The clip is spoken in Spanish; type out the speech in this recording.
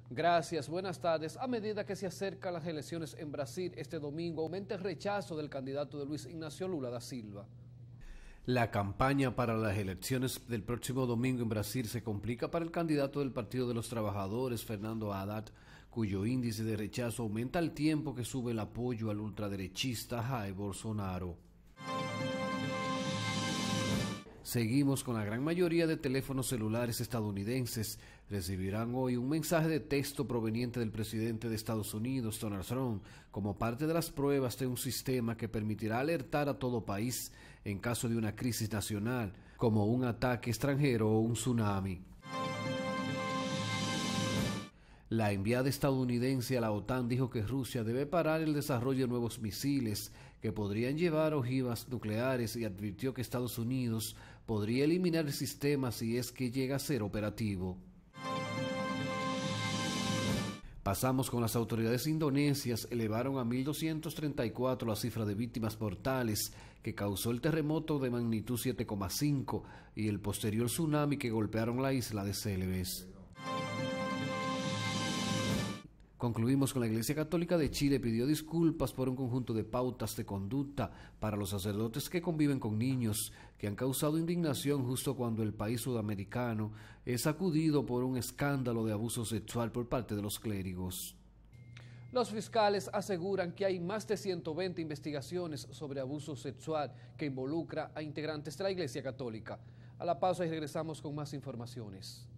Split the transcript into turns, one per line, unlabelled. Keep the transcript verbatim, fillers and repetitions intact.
Gracias, buenas tardes. A medida que se acercan las elecciones en Brasil este domingo, aumenta el rechazo del candidato de Luis Ignacio Lula da Silva.
La campaña para las elecciones del próximo domingo en Brasil se complica para el candidato del Partido de los Trabajadores, Fernando Haddad, cuyo índice de rechazo aumenta al tiempo que sube el apoyo al ultraderechista Jair Bolsonaro. Seguimos con la gran mayoría de teléfonos celulares estadounidenses. Recibirán hoy un mensaje de texto proveniente del presidente de Estados Unidos, Donald Trump, como parte de las pruebas de un sistema que permitirá alertar a todo país en caso de una crisis nacional, como un ataque extranjero o un tsunami. La enviada estadounidense a la OTAN dijo que Rusia debe parar el desarrollo de nuevos misiles que podrían llevar ojivas nucleares y advirtió que Estados Unidos podría eliminar el sistema si es que llega a ser operativo. Pasamos con las autoridades indonesias, elevaron a mil doscientos treinta y cuatro la cifra de víctimas mortales que causó el terremoto de magnitud siete coma cinco y el posterior tsunami que golpearon la isla de Celebes. Concluimos con la Iglesia Católica de Chile pidió disculpas por un conjunto de pautas de conducta para los sacerdotes que conviven con niños que han causado indignación justo cuando el país sudamericano es sacudido por un escándalo de abuso sexual por parte de los clérigos.
Los fiscales aseguran que hay más de ciento veinte investigaciones sobre abuso sexual que involucra a integrantes de la Iglesia Católica. A la pausa y regresamos con más informaciones.